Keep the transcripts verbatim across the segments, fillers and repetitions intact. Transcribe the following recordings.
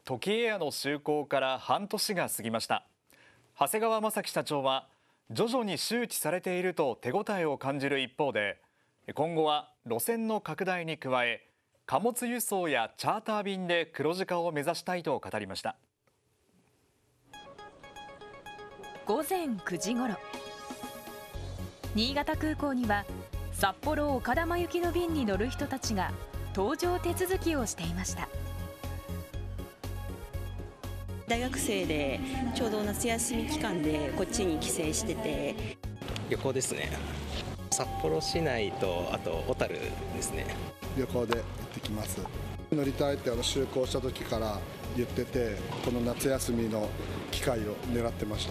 トキエアの就航から半年が過ぎました。長谷川正樹社長は徐々に周知されていると手応えを感じる一方で、今後は路線の拡大に加え貨物輸送やチャーター便で黒字化を目指したいと語りました。 午前くじごろ、新潟空港には札幌丘珠行きの便に乗る人たちが搭乗手続きをしていました。 大学生でちょうど夏休み期間でこっちに帰省してて、 旅行ですね。札幌市内とあと小樽ですね。 旅行で行ってきます。乗りたいってあの就航した時から言ってて、この夏休みの機会を狙ってました。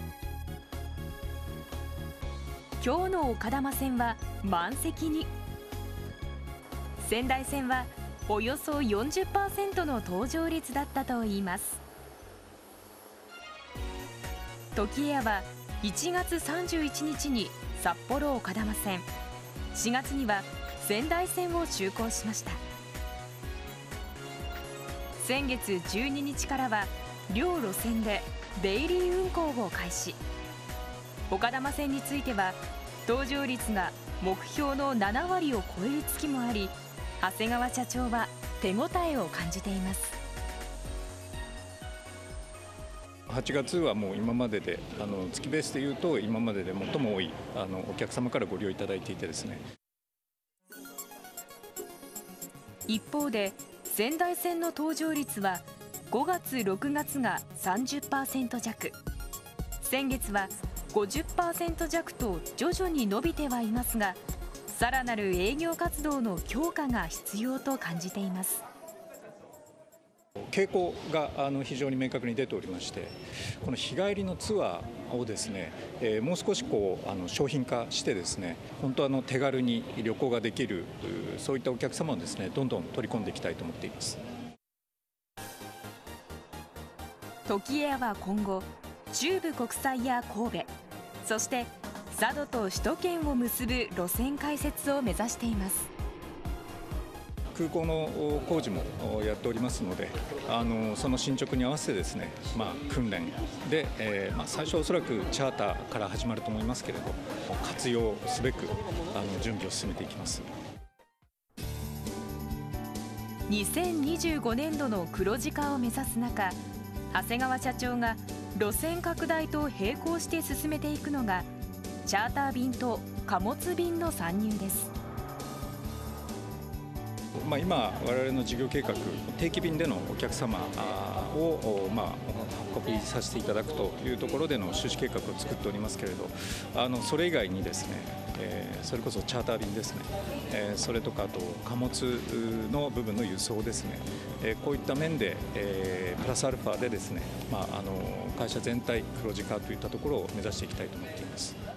今日の丘珠線は満席に。仙台線はおよそ よんじゅっパーセント の搭乗率だったといいます。トキエアはいちがつさんじゅういちにちに札幌丘珠線、しがつには仙台線を就航しました。先月じゅうににちからは両路線でデイリー運行を開始。丘珠線については搭乗率が目標のななわりを超える月もあり、長谷川社長は手応えを感じています。 はちがつはもう今までであの月ベースでいうと今までで最も多いあのお客様からご利用いただいていてですね。 一方で仙台線の搭乗率はごがつろくがつが さんじゅっパーセント 弱、先月は ごじゅっパーセント 弱と徐々に伸びてはいますが、さらなる営業活動の強化が必要と感じています。 傾向があの非常に明確に出ておりまして、この日帰りのツアーをですね、えー、もう少しこうあの商品化してですね、本当あの手軽に旅行ができる、そういったお客様をですねどんどん取り込んでいきたいと思っています。 トキエアは今後、中部国際や神戸、そして佐渡と首都圏を結ぶ路線開設を目指しています。 空港の工事もやっておりますので、あのその進捗に合わせてですね、まあ、訓練で、えーまあ、最初はおそらくチャーターから始まると思いますけれど、活用すべくあの準備を進めていきます。 にせんにじゅうごねんどの黒字化を目指す中、長谷川社長が路線拡大と並行して進めていくのがチャーター便と貨物便の参入です。 まあ、今、我々の事業計画、定期便でのお客様を、まあ、運びさせていただくというところでの収支計画を作っておりますけれど、あのそれ以外にですね、えー、それこそチャーター便ですね、えー、それとかあと貨物の部分の輸送ですね、えー、こういった面で、えー、プラスアルファでですね、まあ、あの会社全体黒字化といったところを目指していきたいと思っています。